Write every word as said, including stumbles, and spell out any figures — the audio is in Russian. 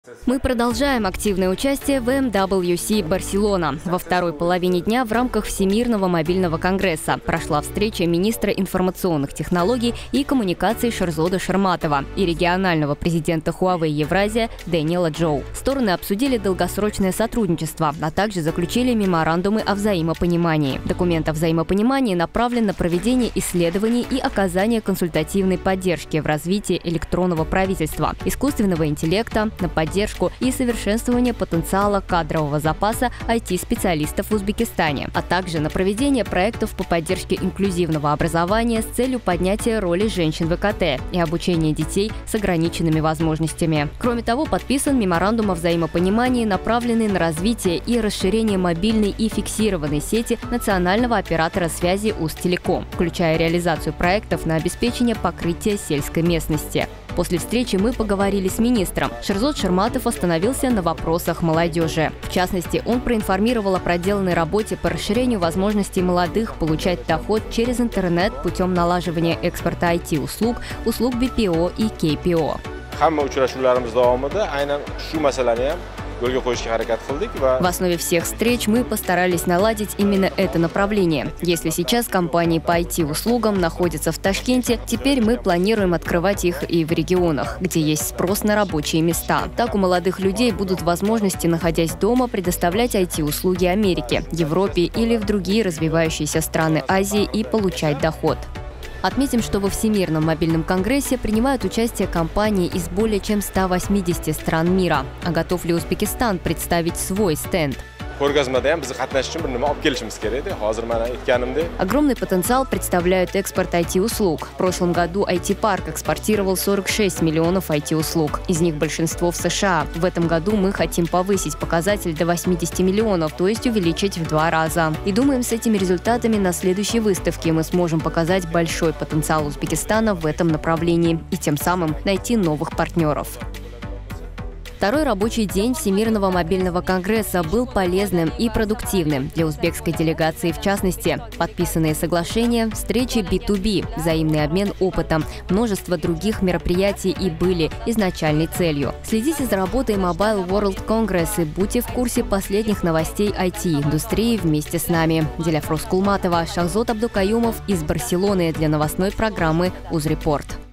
Мы продолжаем активное участие в эм дабл ю си Барселона. Во второй половине дня в рамках Всемирного мобильного конгресса прошла встреча министра информационных технологий и коммуникаций Шерзода Шерматова и регионального президента Huawei Евразия Дэниела Джоу. Стороны обсудили долгосрочное сотрудничество, а также заключили меморандумы о взаимопонимании. Документ о взаимопонимании направлен на проведение исследований и оказание консультативной поддержки в развитии электронного правительства, искусственного интеллекта, на поддержку и совершенствование потенциала кадрового запаса ай ти-специалистов в Узбекистане, а также на проведение проектов по поддержке инклюзивного образования с целью поднятия роли женщин в и ка тэ и обучения детей с ограниченными возможностями. Кроме того, подписан меморандум о взаимопонимании, направленный на развитие и расширение мобильной и фиксированной сети национального оператора связи Узтелеком, включая реализацию проектов на обеспечение покрытия сельской местности. После встречи мы поговорили с министром. Шерзод Шерматов остановился на вопросах молодежи. В частности, он проинформировал о проделанной работе по расширению возможностей молодых получать доход через интернет путем налаживания экспорта ай ти-услуг, услуг би пи о и кей пи о. В основе всех встреч мы постарались наладить именно это направление. Если сейчас компании по ай ти-услугам находятся в Ташкенте, теперь мы планируем открывать их и в регионах, где есть спрос на рабочие места. Так у молодых людей будут возможности, находясь дома, предоставлять ай ти-услуги Америке, Европе или в другие развивающиеся страны Азии и получать доход. Отметим, что во Всемирном мобильном конгрессе принимают участие компании из более чем ста восьмидесяти стран мира. А готов ли Узбекистан представить свой стенд? Огромный потенциал представляет экспорт ай ти-услуг. В прошлом году ай ти-парк экспортировал сорок шесть миллионов ай ти-услуг. Из них большинство в США. В этом году мы хотим повысить показатель до восьмидесяти миллионов, то есть увеличить в два раза. И думаем, с этими результатами на следующей выставке мы сможем показать большой потенциал Узбекистана в этом направлении и тем самым найти новых партнеров. Второй рабочий день Всемирного мобильного конгресса был полезным и продуктивным для узбекской делегации в частности. Подписанные соглашения, встречи би ту би, взаимный обмен опытом, множество других мероприятий и были изначальной целью. Следите за работой Mobile World Congress и будьте в курсе последних новостей ай ти-индустрии вместе с нами. Диляфрос Кулматова, Шахзод Абдукаюмов из Барселоны для новостной программы «Узрепорт».